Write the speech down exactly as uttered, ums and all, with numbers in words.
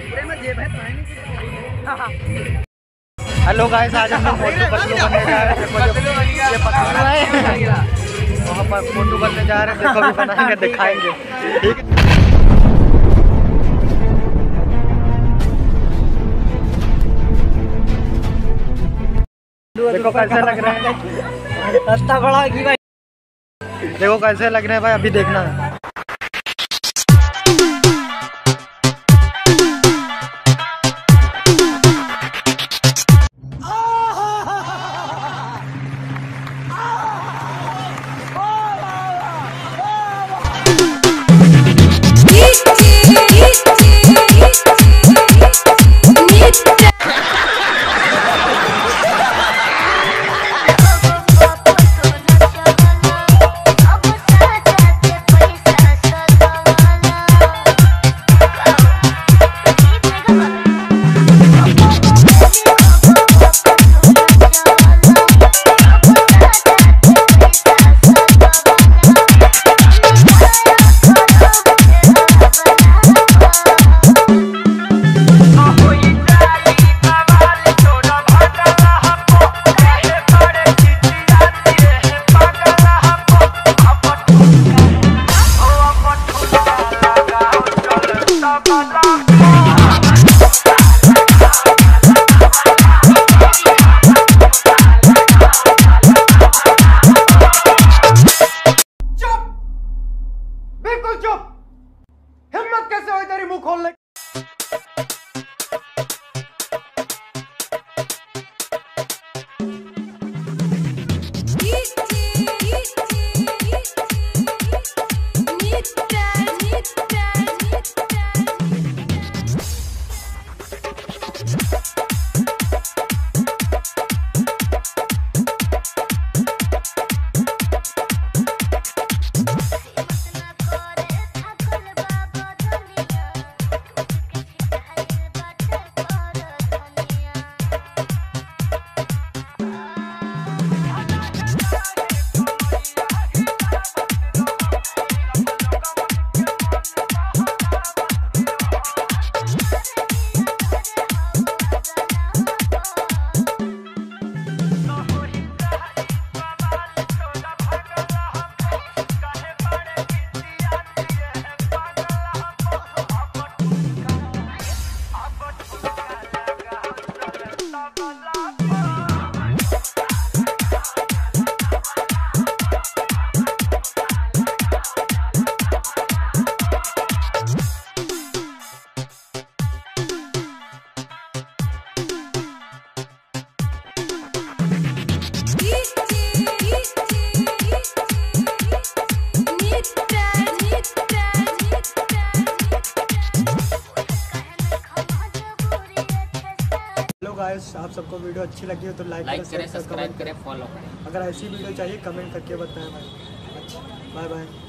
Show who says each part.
Speaker 1: Hello guys, आज हम लोग मोटू पतलू करने जा रहे हैं। ये पतलू है, वहाँ पर मोटू करने जा रहे हैं। देखो भी बनाएंगे, दिखाएंगे। ठीक है, देखो कैसे लग रहे हैं। रास्ता बड़ा है भाई, देखो कैसे लग रहे हैं भाई, अभी देखना है। आप सबको वीडियो अच्छी लगी हो तो लाइक करें, सब्सक्राइब करें, फॉलो करें। अगर ऐसी वीडियो चाहिए कमेंट करके बताएं भाई। अच्छा, बाय बाय।